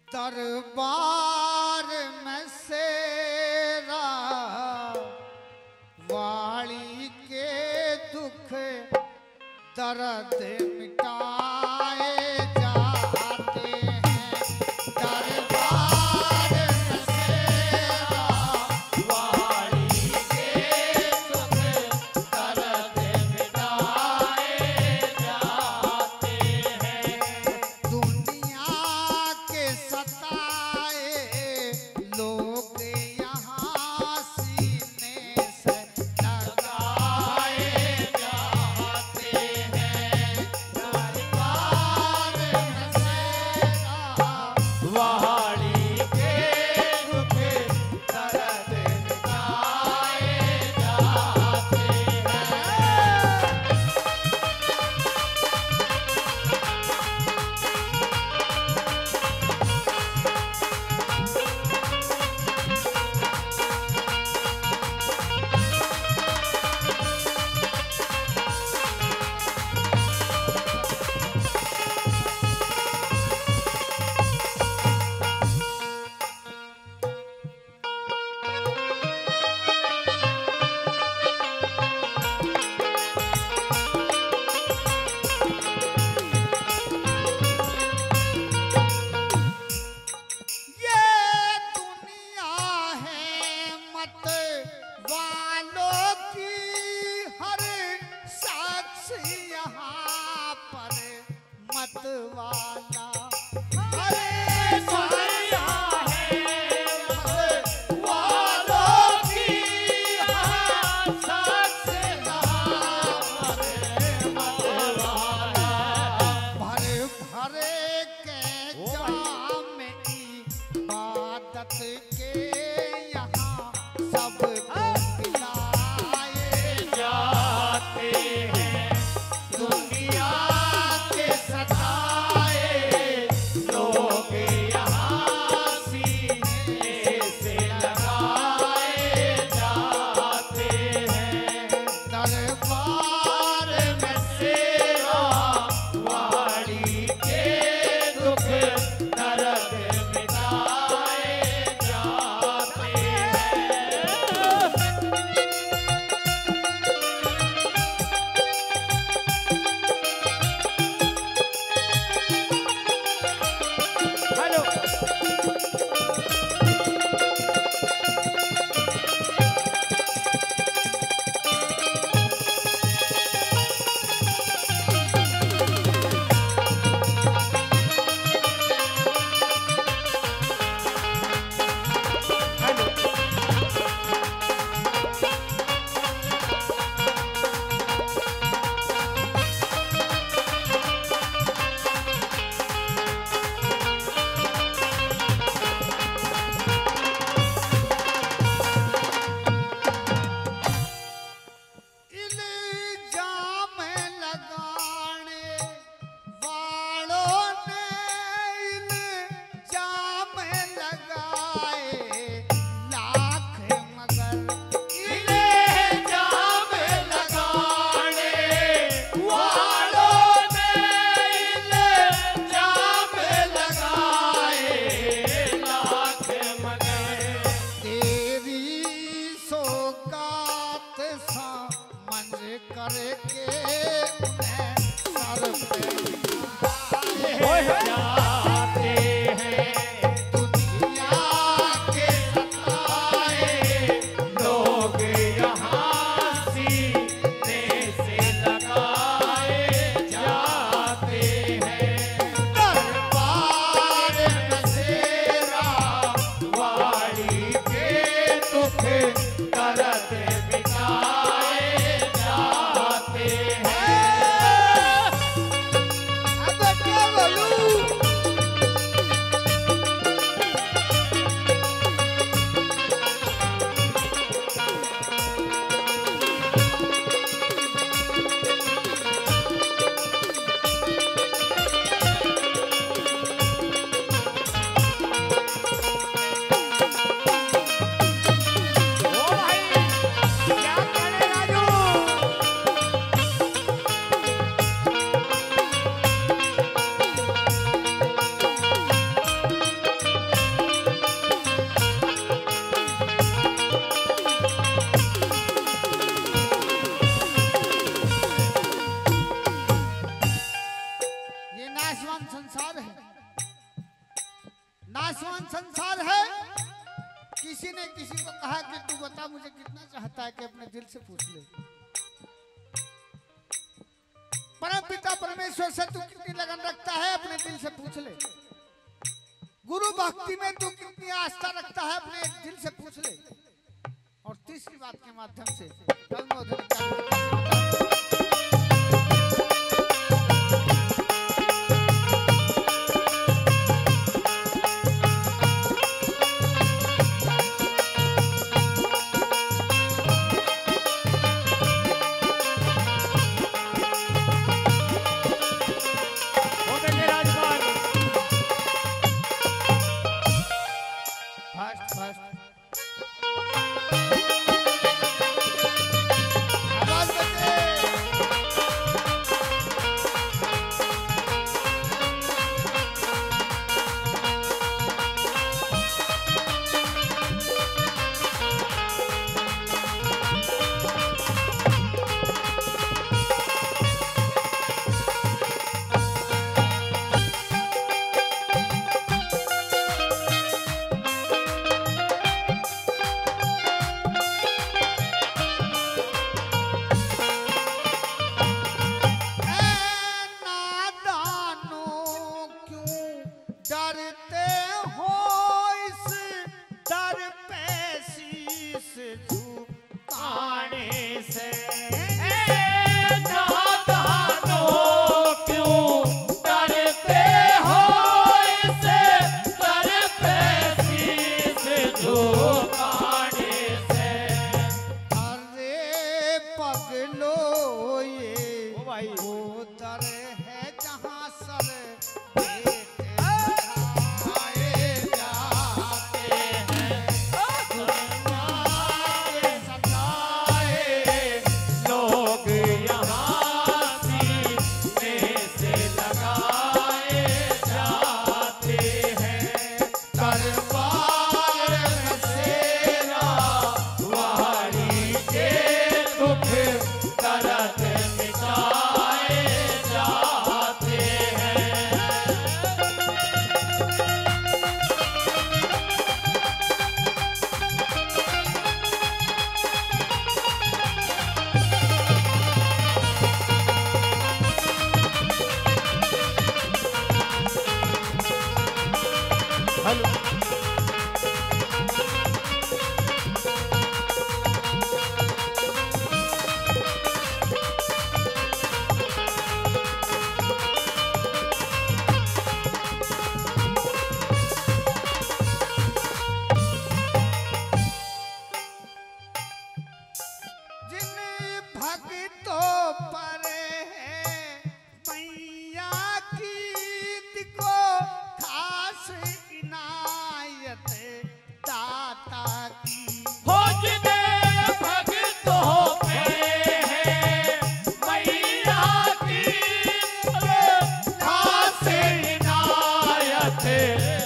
दरबार में शेरा वाली के दुख दर्द मिटाए जाते हैं। दरबार में शेरा वाली के दुख दर्द मिटाए जाते हैं। दुनिया के सताए लोग यहाँ सीने से लगाए जाते हैं। दरबार में शेरा वाली के दुख दर्द मिटाए जाते हैं। ये दुनिया है मत वालों की, हर शख्स यहाँ पर मत वाला। अरे दुनिया है मत वालों की, हर शख्स यहाँ पर मत वाला। भर भर के जाम इबादत के यहाँ सबको पिलाए जाते हैं। दुनिया के सताए लोग यहाँ सीने से लगाए जाते हैं। दरबार में शेरा वाली के दुख दर्द संसार है, नाशवान संसार है। किसी ने किसी को कहा कि तू बता मुझे कितना चाहता है, कि अपने दिल से पूछ ले। परम पिता परमेश्वर से तू कितनी लगन रखता है, अपने दिल से पूछ ले। गुरु भक्ति में तू कितनी आस्था रखता है, अपने दिल से पूछ ले। और तीसरी बात के माध्यम से है।